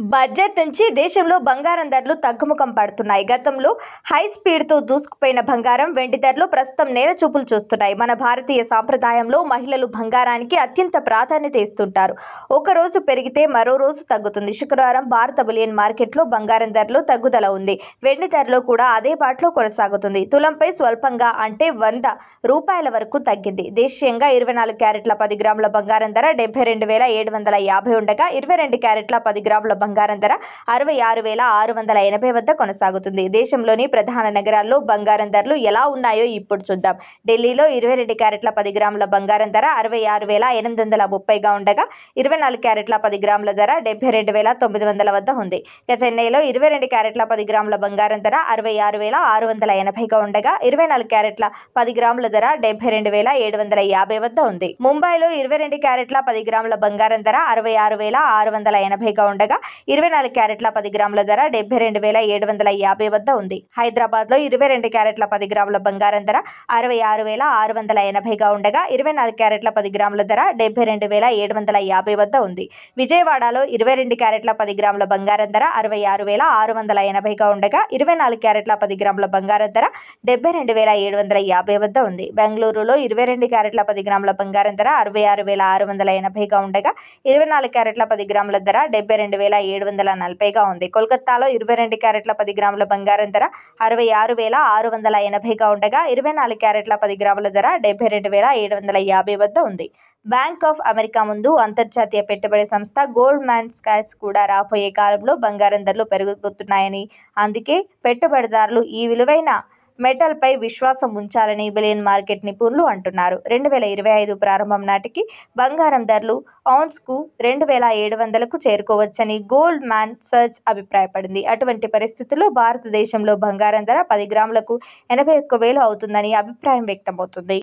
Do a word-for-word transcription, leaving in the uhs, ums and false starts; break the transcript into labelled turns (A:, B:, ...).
A: Budget నుంచి దేశంలో బంగారం ధరలు తగ్గుముఖం పడుతున్నాయి. గతంలో హై స్పీడ్తో దూసుకుపోయిన బంగారం, వెండి ధరలు ప్రస్తుతం నేల చూపులు చూస్తున్నాయి. మన భారతీయ సాంప్రదాయంలో మహిళలు బంగారానికి అత్యంత ప్రాధాన్యత ఇస్తుంటారు. ఒక రోజు పెరిగితే మరో రోజు తగ్గుతుంది. శుక్రవారం భారత బులియన్ మార్కెట్లో బంగారం ధరలో తగ్గుదల ఉంది. వెండి ధరలో కూడా అదే బాటలో కొనసాగుతుంది. తులంపై స్వల్పంగా అంటే వంద రూపాయల వరకు తగ్గింది. దేశీయంగా ఇరవై నాలుగు క్యారెట్ల పది గ్రాముల బంగారం ధర డెబ్బై రెండు వేల ఏడు వందల యాభై ఉండగా, ఇరవై రెండు క్యారెట్ల పది గ్రాముల బంగారం ధర అరవై ఆరు వేల ఆరు వందల ఎనభై వద్ద కొనసాగుతుంది. దేశంలోని ప్రధాన నగరాల్లో బంగారం ధరలు ఎలా ఉన్నాయో ఇప్పుడు చూద్దాం. ఢిల్లీలో ఇరవై రెండు క్యారెట్ల పది గ్రాముల బంగారం ధర అరవై ఆరు వేల ఎనిమిది వందల ముప్పైగా ఉండగా, ఇరవై నాలుగు క్యారెట్ల పది గ్రాముల ధర డెబ్బై రెండు వేల తొమ్మిది వందల వద్ద ఉంది. ఇక చెన్నైలో ఇరవై రెండు క్యారెట్ల పది గ్రాముల బంగారం ధర అరవై ఆరు వేల ఆరు వందల ఎనభైగా ఉండగా, ఇరవై నాలుగు క్యారెట్ల పది గ్రాముల ధర డెబ్బై రెండు వేల ఏడు వందల యాభై వద్ద ఉంది. ముంబైలో ఇరవై రెండు క్యారెట్ల పది గ్రాముల బంగారం ధర అరవై ఆరు వేల ఆరు వందల ఎనభైగా ఉండగా, ఇరవై నాలుగు క్యారెట్ల పది గ్రాముల ధర డెబ్బై రెండు వేల ఏడు వందల యాభై వద్ద ఉంది. హైదరాబాద్లో ఇరవై రెండు క్యారెట్ల పది గ్రాముల బంగారం ధర అరవై ఆరు వేల ఆరు వందల ఎనభైగా ఉండగా, ఇరవై నాలుగు క్యారెట్ల పది గ్రాముల ధర డెబ్బై రెండు వేల ఏడు వందల యాభై వద్ద ఉంది. విజయవాడలో ఇరవై రెండు క్యారెట్ల పది గ్రాముల బంగారం ధర అరవై ఆరు వేల ఆరు వందల ఎనభైగా ఉండగా, ఇరవై నాలుగు క్యారెట్ల పది గ్రాముల బంగారం ధర డెబ్బై రెండు వేల ఏడు వందల యాభై వద్ద ఉంది. బెంగళూరులో ఇరవై రెండు క్యారెట్ల పది గ్రాముల బంగారం ధర అరవై ఆరు వేల ఆరు వందల ఎనభైగా ఉండగా, ఇరవై నాలుగు క్యారెట్ల పది గ్రాముల ధర డెబ్బై రెండు వేల ఏడు వందల నలభైగా ఉంది. కోల్కతాలో ఇరవై రెండు క్యారెట్ల పది గ్రాముల బంగారం ధర అరవై ఆరు వేల ఆరు వందల ఎనభైగా ఉండగా, ఇరవై నాలుగు క్యారెట్ల పది గ్రాముల ధర డెబ్బై రెండు వేల ఏడు వందల యాభై వద్ద ఉంది. బ్యాంక్ ఆఫ్ అమెరికా ముందు అంతర్జాతీయ పెట్టుబడి సంస్థ గోల్డ్ మ్యాన్ సాక్స్ కూడా రాబోయే కాలంలో బంగారం ధరలు పెరగబోతున్నాయని, అందుకే పెట్టుబడిదారులు ఈ విలువైన మెటల్పై విశ్వాసం ఉంచాలని బులియన్ మార్కెట్ నిపుణులు అంటున్నారు. రెండు వేల ఇరవై ఐదు ప్రారంభం నాటికి బంగారం ధరలు ఔన్స్కు రెండు వేల ఏడు వందలకు చేరుకోవచ్చని గోల్డ్ మ్యాన్ సాక్స్ అభిప్రాయపడింది. అటువంటి పరిస్థితుల్లో భారతదేశంలో బంగారం ధర పది గ్రాములకు ఎనభై ఒక్క వేలు అవుతుందని అభిప్రాయం వ్యక్తమవుతుంది.